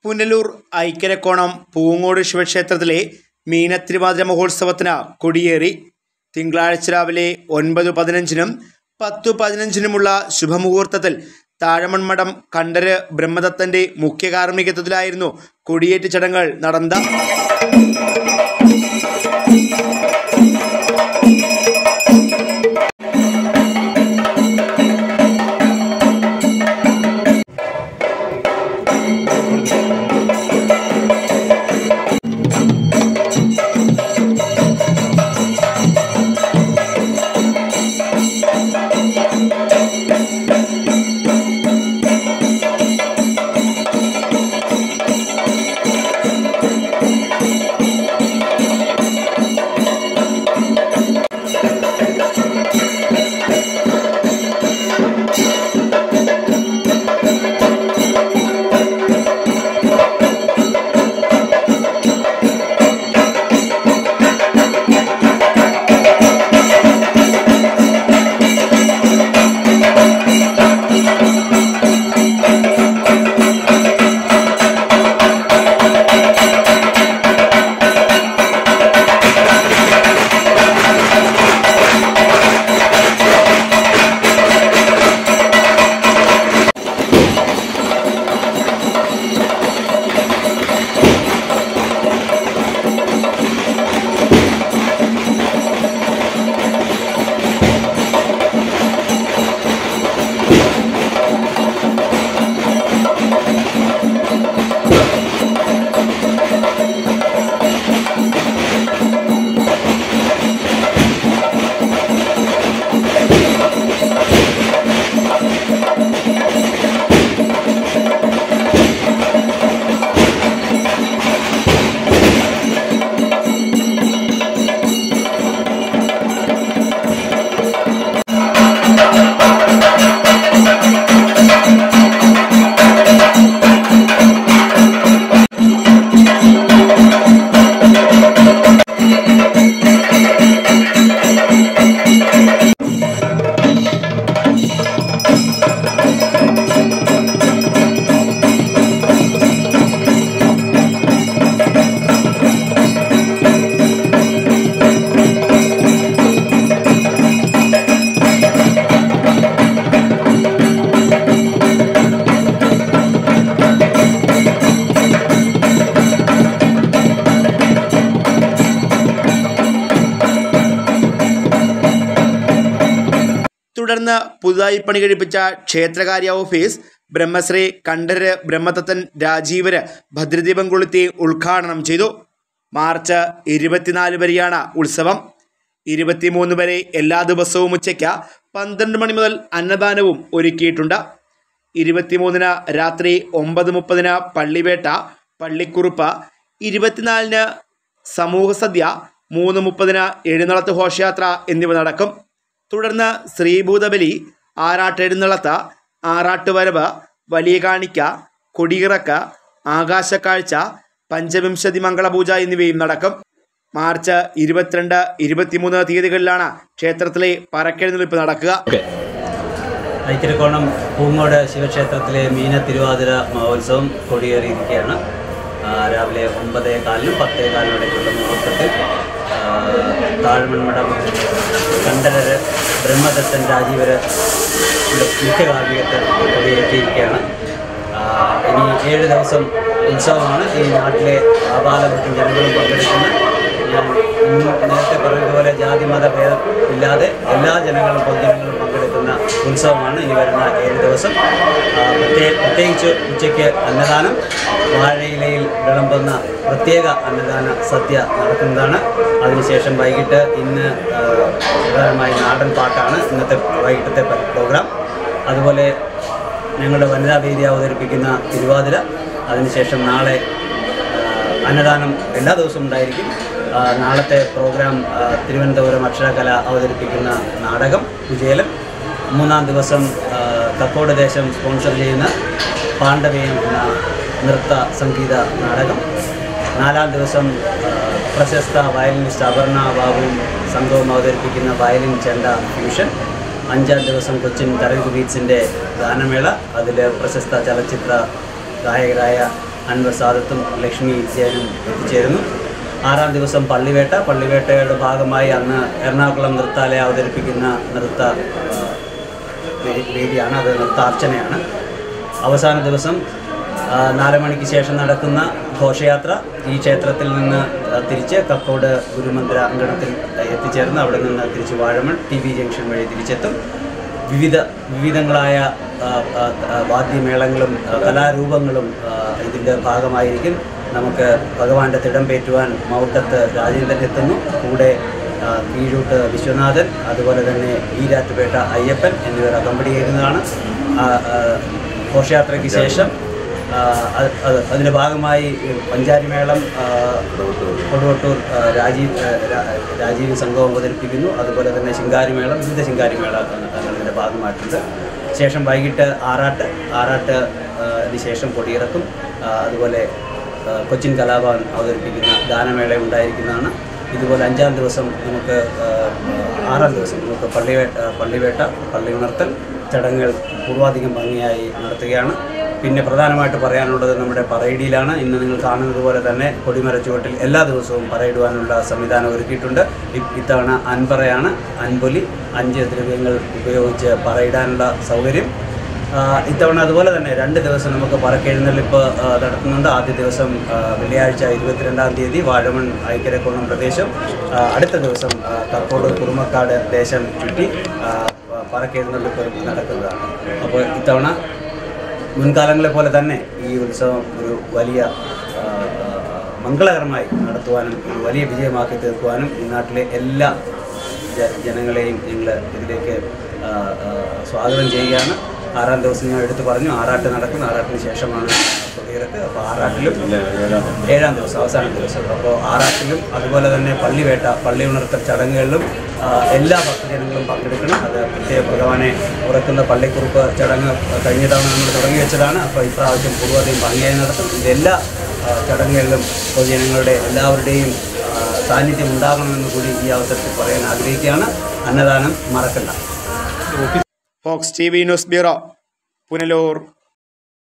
പുനലൂർ ഐക്കരക്കോണം പൂങ്ങോട് ശിവക്ഷേത്രത്തിലെ മീനത്തിരുവാതിര മഹോത്സവത്തിന് കൊടിയേറി. തിങ്കളാഴ്ച രാവിലെ 9:15-നും 10:15-നുമുള്ള ശുഭമുഹൂർത്തത്തിൽ താഴമൺമഠം കണ്ഠര് ബ്രഹ്മദത്തന്റെ മുഖ്യ കാർമ്മികത്വത്തിലായിരുന്നു കൊടിയേറ്റ് ചടങ്ങുകൾ നടന്നത്. തുടർന്ന് പുതുതായി പണി കഴിപ്പിച്ച ക്ഷേത്രകാര്യ ഓഫീസ് ബ്രഹ്മശ്രീ കണ്ഠര് ബ്രഹ്മദത്തൻ രാജീവര് ഭദ്രദീപം കൊളുത്തി ഉദ്ഘാടനം ചെയ്തു. മാർച്ച് 24 വരെയാണ് ഉത്സവം. 23 വരെ എല്ലാ ദിവസവും ഉച്ചയ്ക്ക് 12 മണി മുതൽ അന്നദാനവും ഒരുക്കിയിട്ടുണ്ട്. 23-ന് രാത്രി 9:30-ന് പള്ളിവേട്ട, പള്ളിക്കുറുപ്പ്, 24-ന് സമൂഹസദ്യ, 3:30-ന് എഴുന്നള്ളത്ത് ഘോഷയാത്ര എന്നിവ നടക്കും. തുടർന്ന് ശ്രീഭൂതബലി, ആറാട്ടെഴുന്നള്ളത്ത്, ആറാട്ടുവരവ്, വലിയ കാണിക്ക, കൊടിയിറക്ക്, ആകാശക്കാഴ്ച, പഞ്ചവിംശതി മംഗളപൂജ എന്നിവയും നടക്കും. മാർച്ച് 22, 23 തീയതികളിലാണ് ക്ഷേത്രത്തിലെ പറക്കെഴുന്നള്ളിപ്പ് നടക്കുക. ഐക്കരക്കോണം പൂങ്ങോട് ശിവക്ഷേത്രത്തിലെ മീനത്തിരുവാതിര മഹോത്സവം കൊടിയേറിയിരിക്കുകയാണ്. രാവിലെ 9:15-നും 10:15-നും ഇടയ്ക്കുള്ള മുഹൂർത്തത്തിൽ താഴമൺമഠം കണ്ഠര് ബ്രഹ്മദത്തൻ രാജീവര് മുഖ്യ കാർമ്മികത്വം കൊടിയേറ്റിയിരിക്കുകയാണ്. ഇനി 7 ദിവസം ഉത്സവമാണ്. ഈ നാട്ടിലെ ആബാലവൃദ്ധം ജനങ്ങളും പങ്കെടുക്കുന്ന, ഞാൻ നേരത്തെ പറഞ്ഞതുപോലെ ജാതി മത ഭേദം ഇല്ലാതെ എല്ലാ ജനങ്ങളും പൊതുജനങ്ങളും പങ്കെടുക്കുന്ന ഉത്സവമാണ്. ഇനി വരുന്ന 7 ദിവസം പ്രത്യേകിച്ച് ഉച്ചയ്ക്ക് അന്നദാനം, വാഴയിലയിൽ വിളമ്പുന്ന പ്രത്യേക അന്നദാന സദ്യ നടക്കുന്നതാണ്. അതിനുശേഷം വൈകിട്ട് ഇന്ന് പ്രധാനമായി നാടൻ പാട്ടാണ് ഇന്നത്തെ വൈകിട്ടത്തെ പ്രോഗ്രാം. അതുപോലെ ഞങ്ങളുടെ വനിതാ വേദി അവതരിപ്പിക്കുന്ന തിരുവാതിര, അതിനുശേഷം നാളെ അന്നദാനം എല്ലാ ദിവസവും ഉണ്ടായിരിക്കും. നാളത്തെ പ്രോഗ്രാം തിരുവനന്തപുരം അക്ഷരകല അവതരിപ്പിക്കുന്ന നാടകം കുചേലൻ. 3-ാം ദിവസം കക്കോട് ദേശം സ്പോൺസർ ചെയ്യുന്ന പാണ്ഡവേയം എന്ന നൃത്ത സംഗീത നാടകം. 4-ാം ദിവസം പ്രശസ്ത വയലിനിസ്റ്റ് അപർണ ബാബുവും സംഘവും അവതരിപ്പിക്കുന്ന വയലിൻ ചെണ്ട ഫ്യൂഷൻ. 5-ാം ദിവസം കൊച്ചിൻ തരംഗ് ബീറ്റ്സിൻ്റെ ഗാനമേള. അതിൽ പ്രശസ്ത ചലച്ചിത്ര ഗായകരായ അൻവർ സാദത്തും ലക്ഷ്മി ജയനും എത്തിച്ചേരുന്നു. 6-ാം ദിവസം പള്ളിവേട്ടയുടെ ഭാഗമായി അന്ന് എറണാകുളം നൃത്താലയ അവതരിപ്പിക്കുന്ന നൃത്ത വേദിയാണ്, അത് നൃത്താർച്ചനയാണ്. അവസാന ദിവസം 4 മണിക്ക് ശേഷം നടക്കുന്ന ഘോഷയാത്ര ഈ ക്ഷേത്രത്തിൽ നിന്ന് തിരിച്ച് കക്കോട് ഗുരുമന്ദിര അങ്കണത്തിൽ എത്തിച്ചേർന്ന് അവിടെ നിന്ന് തിരിച്ച് വാഴമൺ TV ജംഗ്ഷൻ വഴി തിരിച്ചെത്തും. വിവിധങ്ങളായ വാദ്യമേളങ്ങളും കലാരൂപങ്ങളും ഇതിൻ്റെ ഭാഗമായിരിക്കും. നമുക്ക് ഭഗവാന്റെ തിടമ്പേറ്റുവാൻ മൗട്ടത്ത് രാജേന്ദ്രൻ എത്തുന്നു. കൂടെ കീഴൂട്ട് വിശ്വനാഥൻ, അതുപോലെ തന്നെ ഈരാറ്റുപേട്ട അയ്യപ്പൻ എന്നിവർ അകമ്പടിയേറുന്നതാണ്. ഘോഷയാത്രയ്ക്ക് ശേഷം അതിൻ്റെ ഭാഗമായി പഞ്ചാരിമേളം കൊടുവട്ടൂർ രാജീവ് സംഘവും അവതരിപ്പിക്കുന്നു. അതുപോലെ തന്നെ ശിങ്കാരിമേളം, വിവിധ ശിങ്കാരിമേള എന്നതിൻ്റെ ഭാഗമായിട്ടുണ്ട്. ശേഷം വൈകിട്ട് ആറാട്ടിന് ശേഷം കൊടിയിറക്കും. അതുപോലെ കൊച്ചിൻ കലാഭവൻ അവതരിപ്പിക്കുന്ന ഗാനമേള ഉണ്ടായിരിക്കുന്നതാണ്. ഇതുപോലെ 5-ാം ദിവസം നമുക്ക് 6-ാം ദിവസം നമുക്ക് പള്ളിവേട്ട പള്ളി ഉണർത്തൽ ചടങ്ങുകൾ പൂർവാധികം ഭംഗിയായി നടത്തുകയാണ്. പിന്നെ പ്രധാനമായിട്ട് പറയാനുള്ളത് നമ്മുടെ പറയിടിയിലാണ്. ഇന്ന് നിങ്ങൾ കാണുന്നത് പോലെ തന്നെ കൊടിമരച്ചുവട്ടിൽ എല്ലാ ദിവസവും പറയിടുവാനുള്ള സംവിധാനം ഒരുക്കിയിട്ടുണ്ട്. ഇത്തവണ അൻപറയാണ്, അൻപൊലി 5 ദ്രവ്യങ്ങൾ ഉപയോഗിച്ച് പറയിടാനുള്ള സൗകര്യം. ഇത്തവണ അതുപോലെ തന്നെ 2 ദിവസം നമുക്ക് പറക്കെഴുന്നള്ളിപ്പ് നടത്തുന്നുണ്ട്. ആദ്യ ദിവസം വെള്ളിയാഴ്ച 22-ാം തീയതി വാഴമൺ ഐക്കരക്കുളം പ്രദേശം, അടുത്ത ദിവസം കക്കോട് കുറുമക്കാട് ദേശം ചുറ്റി പറക്കെഴുന്നള്ളിപ്പ് നടക്കുന്നതാണ്. അപ്പോൾ ഇത്തവണ മുൻകാലങ്ങളെ പോലെ തന്നെ ഈ ഉത്സവം ഒരു വലിയ മംഗളകരമായി നടത്തുവാനും വലിയ വിജയമാക്കി തീർക്കുവാനും ഈ നാട്ടിലെ എല്ലാ ജനങ്ങളെയും ഞങ്ങൾ ഇതിലേക്ക് സ്വാഗതം ചെയ്യുകയാണ്. 6-ാം ദിവസം ഞാൻ എടുത്തു പറഞ്ഞു, ആറാട്ട് നടക്കും. ആറാട്ടിന് ശേഷമാണ് കൊടിയിറക്ക്. അപ്പോൾ ആറാട്ടിലും 7-ാം ദിവസം അവസാന ദിവസം. അപ്പോൾ ആറാട്ടിലും അതുപോലെ തന്നെ പള്ളി ഉണർത്തൽ ചടങ്ങുകളിലും എല്ലാ ഭക്തജനങ്ങളും പങ്കെടുക്കണം. അത് പ്രത്യേക ഭഗവാനെ ഉറക്കുന്ന പള്ളിക്കുറുപ്പ് ചടങ്ങ് കഴിഞ്ഞ തവണ നമ്മൾ തുടങ്ങി വെച്ചതാണ്. അപ്പോൾ ഇപ്രാവശ്യം പൂർവ്വതയും ഭംഗിയായി നടത്തും. ഇതെല്ലാ ചടങ്ങുകളിലും പൊതുജനങ്ങളുടെ എല്ലാവരുടെയും സാന്നിധ്യം ഉണ്ടാകണമെന്ന് കൂടി ഈ അവസരത്തിൽ പറയാൻ ആഗ്രഹിക്കുകയാണ്. അന്നദാനം മറക്കണ്ട. Fox TV news bureau, Punalur.